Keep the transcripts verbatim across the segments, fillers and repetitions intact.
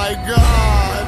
my God.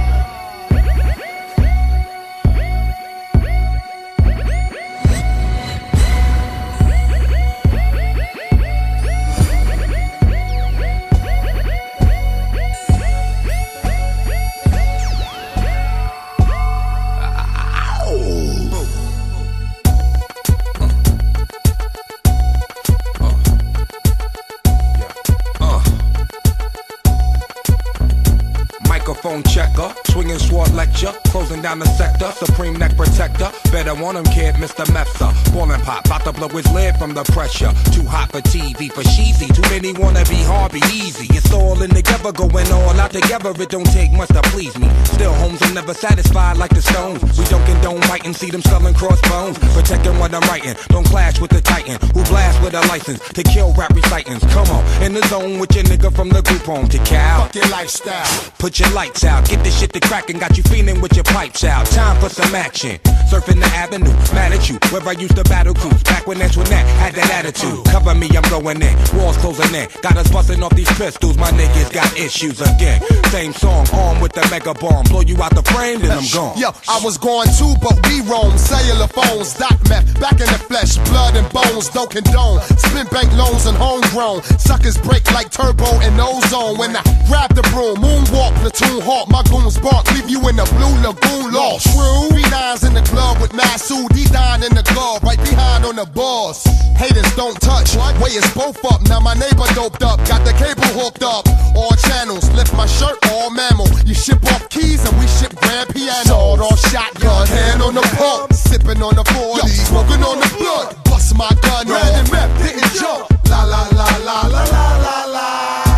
Microphone checker, swinging sword lecture, closing down the sector, supreme neck protector. Better want him, kid, Mister Mepsa. Ballin' pop, bout to blow his lid from the pressure. Too hot for T V, for cheesy. Too many wanna be hard, be easy. It's all in together, going all out together. It don't take much to please me. Still, homes are never satisfied like the Stones. We don't condone biting, see them sculling crossbones. Protecting what I'm writing, don't clash with the titan who blast with a license to kill rap recitants. Come on, in the zone with your nigga from the group home to Cal. Fuck your lifestyle. Put your lights out, get this shit to crackin', got you feeling with your pipes out. Time for some action. Surfing the avenue, mad at you. Where I used to battle cruise, back when Antoinette had that attitude. Cover me, I'm going in. Walls closing in. Got us busting off these pistols. My niggas got issues again. Same song, armed with the mega bomb. Blow you out the frame, then I'm gone. Yo, I was going too, but we roam. Cellular phones, doc meth, back in the flesh, blood and bones, don't condone. Spin bank loans and homegrown. Suckers break like turbo and ozone. When I grab the broom, moonwalk, platoon hawk, my goons bark, leave you in the blue lagoon lost. True, three nines in the club with Masood, he dying in the glove, right behind on the boss. Haters don't touch, way is both up. Now my neighbor doped up, got the cable hooked up. All channels, lift my shirt, all mammal. You ship off keys and we ship grand piano. Sawed off shotgun, hand on the pump, sipping on the forty, smoking on the blood. Bust my gun, ran and meth, didn't jump. La la la la la la la la.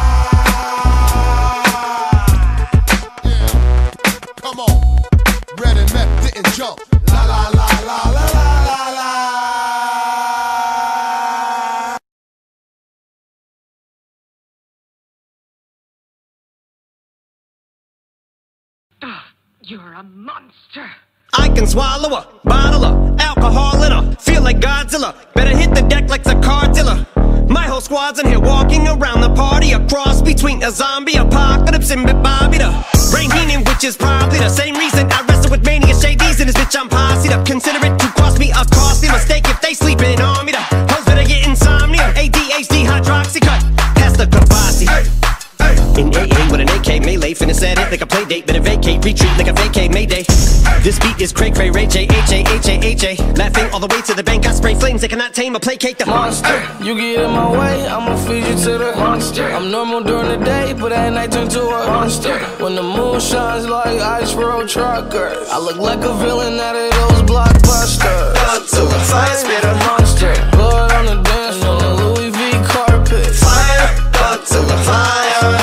Come on, red and meth didn't jump. La la la la la la la la. Ugh, you're a monster. I can swallow a bottle of alcohol in her. Feel like Godzilla. Better hit the deck like the car dealer. My whole squad's in here walking around the party. A cross between a zombie apocalypse and Bobby the Brain Heenan, which is probably the same reason I wrestle with mania shadies and this bitch I'm posse up. Consider it to cost me a costly mistake if they sleeping on me. The hoes better get insomnia. A D H D hydroxy cut. Pass the Kavasi. In A A with an A K melee, finna set it like a play date. Better vacate, retreat like a vacate Mayday. This beat is Craig Ray Ray J H A H A H A. Laughing all the way to the bank, I spray flames. They cannot tame or placate the monster. You get in my way, I'ma feed you to the monster. I'm normal during the day, but at night turn to a monster. When the moon shines like ice road truckers, I look like a villain out of those blockbusters. Blood to the fire, spit a monster. Blood on the dance floor, the Louis V carpet. Fire, blood to the fire.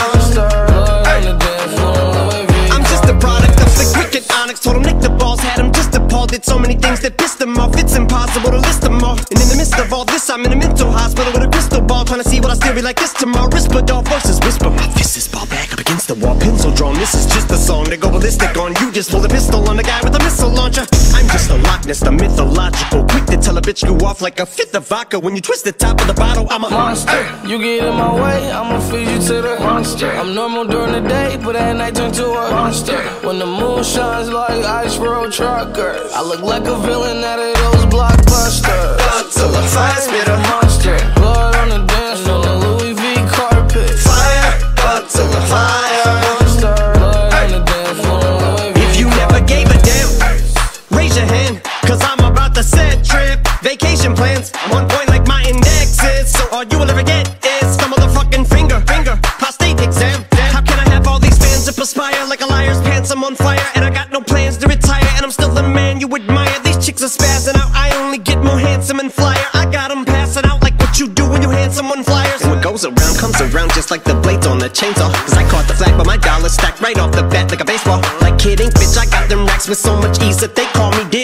Told him nick the balls, had him just appalled. Did so many things that pissed him off, it's impossible to list them all. And in the midst of all this, I'm in a mental hospital with a crystal ball, trying to see what I still be like this tomorrow. Rispadol voices whisper, my fist is ball back up against the wall, pencil drawn. This is just a song to go ballistic on. You just pull a pistol on the guy with a missile launcher. I'm just a Loch Ness, the mythological, quick to tell a bitch you off like a fifth of vodka. When you twist the top of the bottle, I'm a monster. You get in my way, I'ma feed you to the monster. I'm normal during the day, but at night turn to a monster. When the moon shines like ice road truckers, I look like a villain out of those blockbusters. Blood to the fire, spit a monster. Blood on the dance floor, the Louis V carpet. Fire, blood to the fire. Monster. Blood on the dance floor, Louis V. If you never gave a damn, raise your hand, cause I'm about to set trip. Vacation plans, one point like my index is. So all you will ever get is the motherfucking finger, finger, prostate exam. How can I have all these fans that perspire like a liar's pants? I'm on fire and I got no plans to retire, and I'm still the man you admire. These chicks are spazzing out, I only get more handsome and flyer. I got them passing out like what you do when you hand someone flyers. And what goes around comes around just like the blades on the chainsaw. Cause I caught the flag but my dollar stacked right off the bat like a baseball. Like Kid Ink, bitch, I got them racks with so much ease that they call me Diddy.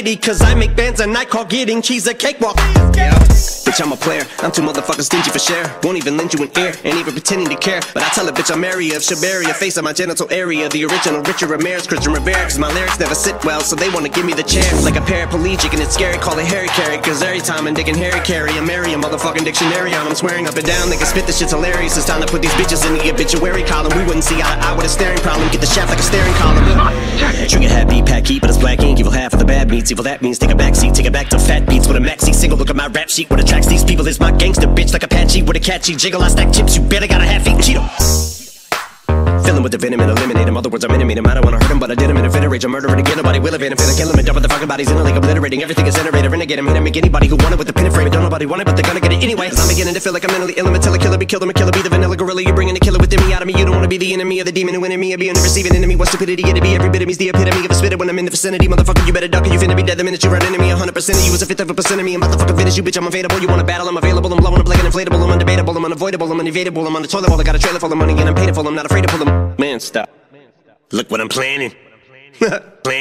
Diddy, cause I make bands and I call getting cheese a cakewalk. Yeah, bitch, I'm a player, I'm too motherfucking stingy for share. Won't even lend you an ear, ain't even pretending to care. But I tell a bitch I'm area of Shabaria, face of my genital area. The original Richard Ramirez, Christian Rivera. Cause my lyrics never sit well, so they wanna give me the chair. Like a paraplegic and it's scary, call it Harry Carry. Cause every time I'm digging Harry Carry, I'm Mary, a motherfucking dictionary on. I'm swearing up and down, they can spit this shit's hilarious. It's time to put these bitches in the obituary column. We wouldn't see eye to eye with a staring problem. Get the shaft like a staring column. Trigger happy, pack heat, but it's black ink. Evil half of the bad meats. Evil that means take a backseat, take it back to fat beats with a maxi single. Look at my rap sheet. What attracts these people is my gangster bitch like Apache with a catchy jiggle. I stack chips, you better got a half eat Cheeto. Filling with the venom and eliminate him. Other words, I'm intimate him. I don't wanna hurt him, but I did him in a fit of rage. I'm murdering again. Nobody will evade him. Finna kill him and dump the fucking bodies in a lake, obliterating everything is generated. Renegade him, hit him, make anybody who want it with the pin and frame it. Don't nobody want it, but they're gonna get it anyway. Cause I'm beginning to feel like I'm mentally ill. I'm a killer, killer, be killed. I'm a killer, be the vanilla gorilla. You're bringing the killer within me out of me. You don't wanna be the enemy of the demon who in me. I be in the receiving enemy. What stupidity it'd be. Every bit of me's the epitome of a spitter when I'm in the vicinity. Motherfucker, you better duck or you finna be dead the minute you run into me. A hundred percent of you is a fifth of a percent of me. I'm about to fucking finish you, bitch. I'm available. You wanna battle? I'm available. I'm blowing up like an inflatable. I'm undebatable. I'm unavoidable. I'm unevadable. I'm on the toilet bowl. I got a trailer full of money and I'm paid for. I'm not afraid to pull them. Man, stop. Look what I'm planning. Planning.